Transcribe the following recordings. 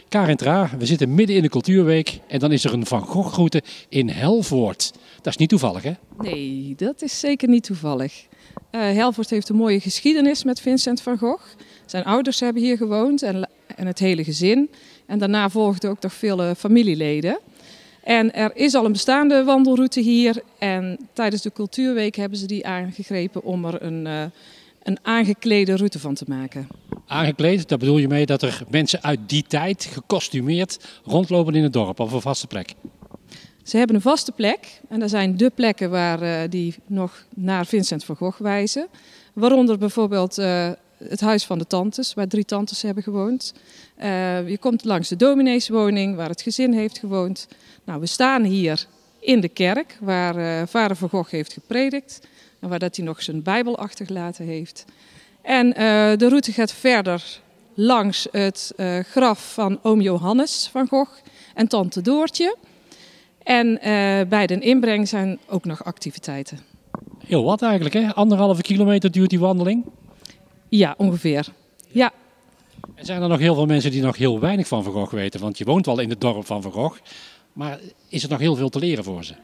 Karin Tra, we zitten midden in de Cultuurweek en dan is er een Van Gogh-route in Helvoort. Dat is niet toevallig, hè? Nee, dat is zeker niet toevallig. Helvoort heeft een mooie geschiedenis met Vincent van Gogh. Zijn ouders hebben hier gewoond en het hele gezin. En daarna volgden ook nog vele familieleden. En er is al een bestaande wandelroute hier. En tijdens de Cultuurweek hebben ze die aangegrepen om er een aangeklede route van te maken. Aangekleed, daar bedoel je mee dat er mensen uit die tijd gekostumeerd rondlopen in het dorp of een vaste plek? Ze hebben een vaste plek en dat zijn de plekken waar die nog naar Vincent van Gogh wijzen. Waaronder bijvoorbeeld het huis van de tantes, waar 3 tantes hebben gewoond. Je komt langs de domineeswoning, waar het gezin heeft gewoond. Nou, we staan hier in de kerk, waar vader van Gogh heeft gepredikt. En waar dat hij nog zijn Bijbel achtergelaten heeft. En de route gaat verder langs het graf van oom Johannes van Gogh en tante Doortje. En bij de inbreng zijn ook nog activiteiten. Heel wat eigenlijk, hè? 1,5 kilometer duurt die wandeling? Ja, ongeveer. Ja. En zijn er nog heel veel mensen die nog heel weinig van Van Gogh weten? Want je woont wel in het dorp van Van Gogh. Maar is er nog heel veel te leren voor ze?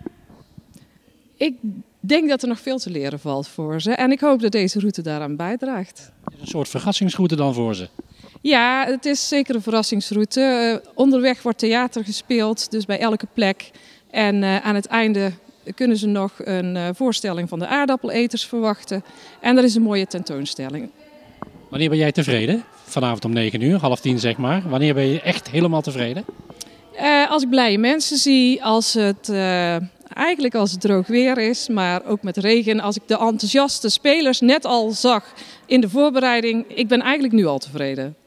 Ik denk dat er nog veel te leren valt voor ze. En ik hoop dat deze route daaraan bijdraagt. Het is een soort verrassingsroute dan voor ze? Ja, het is zeker een verrassingsroute. Onderweg wordt theater gespeeld, dus bij elke plek. En aan het einde kunnen ze nog een voorstelling van de aardappeleters verwachten. En er is een mooie tentoonstelling. Wanneer ben jij tevreden? Vanavond om 9 uur, 9:30 zeg maar. Wanneer ben je echt helemaal tevreden? Als ik blije mensen zie, als het droog weer is, maar ook met regen. Als ik de enthousiaste spelers net al zag in de voorbereiding, ik ben eigenlijk nu al tevreden.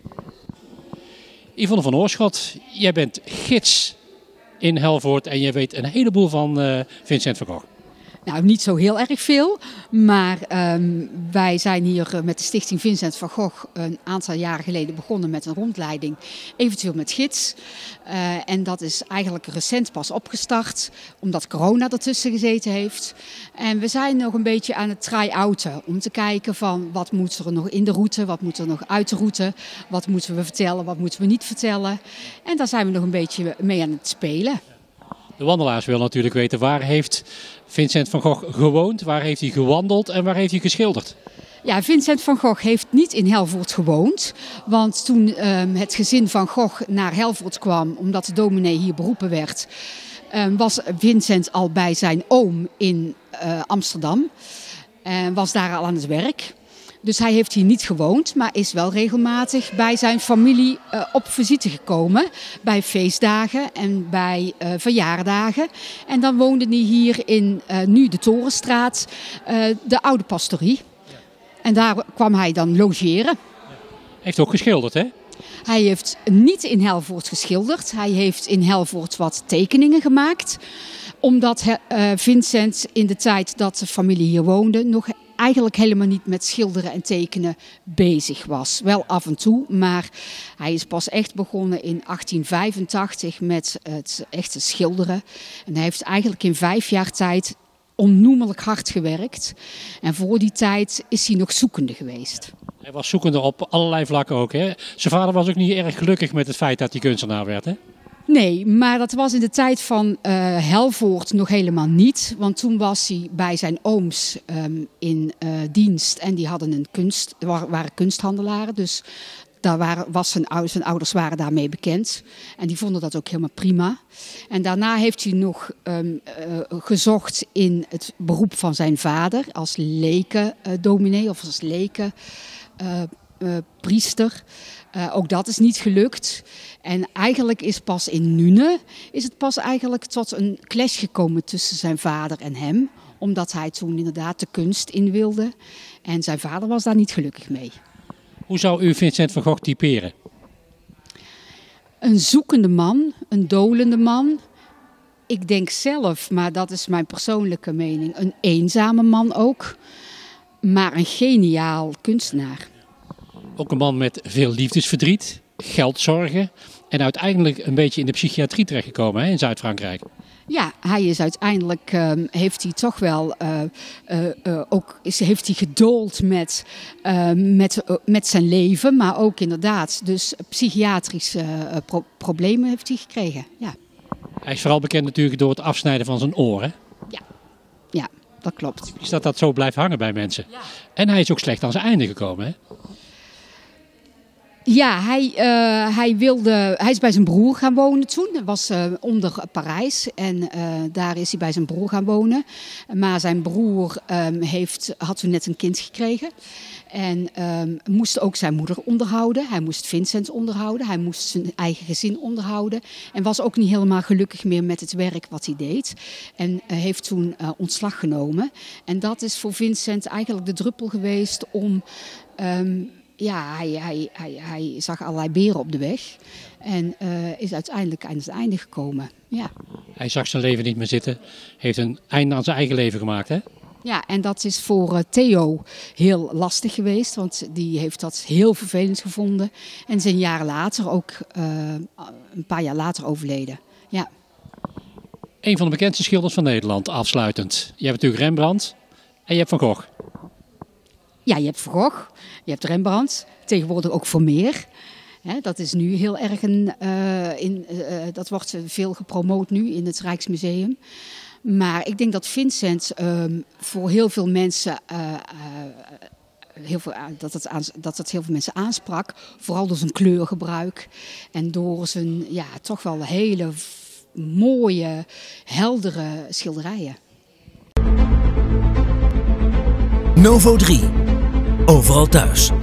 Yvonne van Oorschot, jij bent gids in Helvoort en jij weet een heleboel van Vincent van Gogh. Nou, niet zo heel erg veel, maar wij zijn hier met de stichting Vincent van Gogh een aantal jaren geleden begonnen met een rondleiding, eventueel met gids. En dat is eigenlijk recent pas opgestart, omdat corona ertussen gezeten heeft. En we zijn nog een beetje aan het try-outen om te kijken van wat moet er nog in de route, wat moet er nog uit de route, wat moeten we vertellen, wat moeten we niet vertellen. En daar zijn we nog een beetje mee aan het spelen. De wandelaars willen natuurlijk weten, waar heeft Vincent van Gogh gewoond, waar heeft hij gewandeld en waar heeft hij geschilderd? Ja, Vincent van Gogh heeft niet in Helvoort gewoond. Want toen het gezin van Gogh naar Helvoort kwam, omdat de dominee hier beroepen werd, was Vincent al bij zijn oom in Amsterdam. En was daar al aan het werk. Dus hij heeft hier niet gewoond, maar is wel regelmatig bij zijn familie op visite gekomen. Bij feestdagen en bij verjaardagen. En dan woonde hij hier in nu de Torenstraat, de oude pastorie. En daar kwam hij dan logeren. Heeft ook geschilderd, hè? Hij heeft niet in Helvoort geschilderd. Hij heeft in Helvoort wat tekeningen gemaakt. Omdat Vincent in de tijd dat de familie hier woonde nog eigenlijk helemaal niet met schilderen en tekenen bezig was. Wel af en toe, maar hij is pas echt begonnen in 1885 met het echte schilderen. En hij heeft eigenlijk in 5 jaar tijd onnoemelijk hard gewerkt. En voor die tijd is hij nog zoekende geweest. Hij was zoekende op allerlei vlakken ook, hè? Zijn vader was ook niet erg gelukkig met het feit dat hij kunstenaar werd, hè? Nee, maar dat was in de tijd van Helvoort nog helemaal niet. Want toen was hij bij zijn ooms in dienst en die hadden waren kunsthandelaren. Dus zijn ouders waren daarmee bekend. En die vonden dat ook helemaal prima. En daarna heeft hij nog gezocht in het beroep van zijn vader als lekendominee of als lekenpriester. Ook dat is niet gelukt. En eigenlijk is pas in Nune eigenlijk tot een clash gekomen tussen zijn vader en hem. Omdat hij toen inderdaad de kunst in wilde. En zijn vader was daar niet gelukkig mee. Hoe zou u Vincent van Gogh typeren? Een zoekende man, een dolende man. Ik denk zelf, maar dat is mijn persoonlijke mening, een eenzame man ook. Maar een geniaal kunstenaar. Ook een man met veel liefdesverdriet, geldzorgen en uiteindelijk een beetje in de psychiatrie terechtgekomen, hè, in Zuid-Frankrijk. Ja, hij is uiteindelijk, heeft hij toch wel, heeft hij gedoold met zijn leven. Maar ook inderdaad, dus psychiatrische problemen heeft hij gekregen. Ja. Hij is vooral bekend natuurlijk door het afsnijden van zijn oren. Ja, dat klopt. Is dat zo blijft hangen bij mensen. Ja. En hij is ook slecht aan zijn einde gekomen, hè? Ja, hij is bij zijn broer gaan wonen toen. Dat was onder Parijs en daar is hij bij zijn broer gaan wonen. Maar zijn broer had toen net een kind gekregen. En moest ook zijn moeder onderhouden. Hij moest Vincent onderhouden. Hij moest zijn eigen gezin onderhouden. En was ook niet helemaal gelukkig meer met het werk wat hij deed. En heeft toen ontslag genomen. En dat is voor Vincent eigenlijk de druppel geweest om... hij zag allerlei beren op de weg en is uiteindelijk aan het einde gekomen. Ja. Hij zag zijn leven niet meer zitten, heeft een einde aan zijn eigen leven gemaakt, hè? Ja, en dat is voor Theo heel lastig geweest, want die heeft dat heel vervelend gevonden. En is een jaar later, ook een paar jaar later overleden. Ja. Een van de bekendste schilders van Nederland, afsluitend. Je hebt natuurlijk Rembrandt en je hebt Van Gogh. Ja, je hebt Van Gogh, je hebt Rembrandt, tegenwoordig ook Vermeer. Dat is nu heel erg dat wordt veel gepromoot nu in het Rijksmuseum. Maar ik denk dat Vincent voor heel veel mensen, dat het heel veel mensen aansprak. Vooral door zijn kleurgebruik en door zijn toch wel hele mooie, heldere schilderijen. Novo 3. Overal thuis.